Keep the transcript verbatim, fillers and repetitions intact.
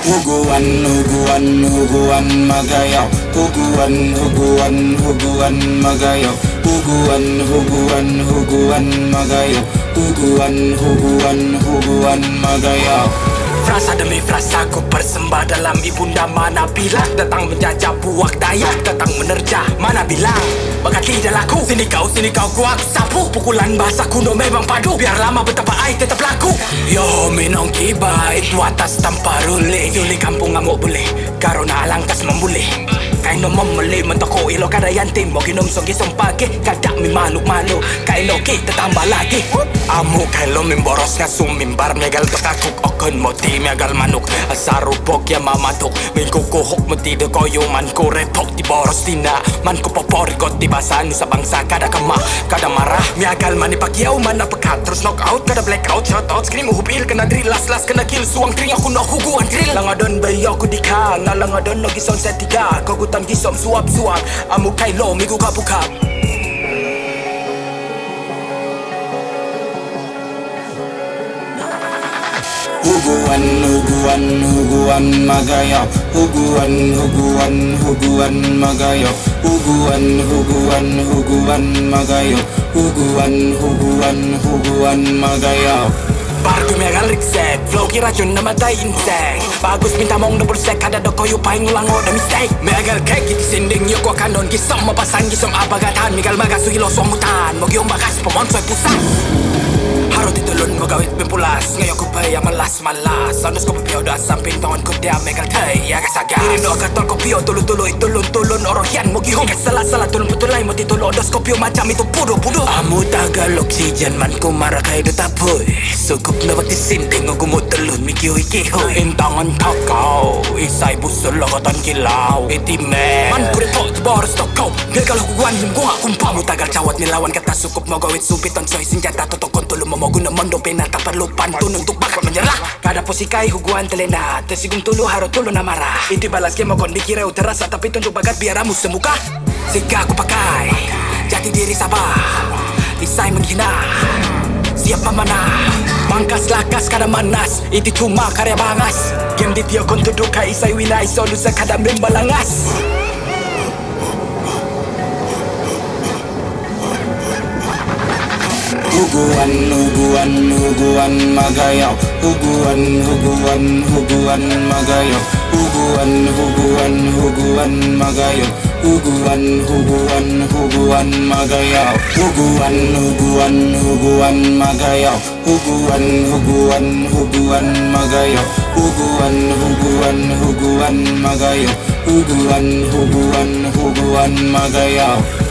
Huguan, huguan, huguan magayo. Huguan, huguan, huguan magayo. Huguan, huguan, huguan magayo. Huguan, huguan, huguan magayo. Frasa demi frasa ku persembah dalam ibunda mana bila datang menjajah buak daya, datang menerjah mana bilang bakat lidahku. Sini kau, sini kau, ku aku sapu. Pukulan bahasa kuno memang padu, biar lama betapa air tetap laku. Yo minong kibai itu atas tanpa ruling. Yuli kampung ngamuk boleh, karena alangkas membulih. Kaino memeli mentoko ilo kada yantim. Mo ginom sogi sompake, kadak mi malu-malu. Kaino kita tambah lagi. Amu kailo mimboros nga sumimbar. Megal bekakuk okon moti megal manuk. Asarupok ya mamatuk. Mingku kuhok meti de koyo man ku repok di boros tina. Man ku popori kot di basan sa bangsa kada kemah kada marah. Miagal mani pakiaw mana pekat terus knock out kada blackout shot out scream uhubil kena drill las las kena kill suang kring aku no huguan drill. Langadon bayo ku dikang langadon no gison setiga kau gutan gisom suap-suap. Amu kailo migu kapukap. Huguan, huguan, huguan magayo. Huguan, huguan, huguan magayo. Huguan, huguan, huguan magayo. Huguan, huguan, huguan magayo. Bargo megal riksek, flow kira jun namatay insek. Bagus minta mong double sek, kada do koyo paing ulang o da mistake. Megal kek iti sinding yo ko kanon gisom mapasan gisom abagatan. Megal magasu hilo songutan, mogi bakas pemonsoy pusat. Harus ditulun magawit pimpulas. Ngayon ko pa yung malas-malas. Anos ko papiyaw da samping tangan ko dia megal tay agasagas. Irino katol ko piyo tulun-tuloy tulun-tulun orohyan mo gihong. Kasala-sala tulun-putulay mo titulo. Dos ko piyo macam itu pudo-pudo. Amu tagal oksigen man ko marakay do tapoy. Sukup na magtisinding o gumutulun mikihoy-kihoy. Intangan kakao isay busol lagatan kilaw. Itime man ko rito tiboros toko. Gagal hukuan yung bunga kumpa mo tagal cawat nilawan kata sukup mo gawit supit ang soy senjata totokon tulun mo guna mondo penata perlu pantun untuk bakat menyerah. Kada posikai huguan telena tesigum tulu haro tulu na marah. Itu balas game kon dikira terasa tapi tunjuk bagat biar ramu semuka. Sika aku pakai jati diri sabar. Isai menghina siap memanah. Mangkas lakas kada manas. Itu cuma karya bangas. Game di tio kon tuduka isai winai solusa kada membalangas. Huguan, huguan, huguan magayo. Huguan, huguan, huguan magayo. Huguan, huguan, huguan magayo. Huguan, huguan, huguan magayo. Huguan, huguan, huguan magayo. Huguan, huguan, huguan magayo. Huguan, huguan, huguan magayo. Huguan, huguan, huguan magayo.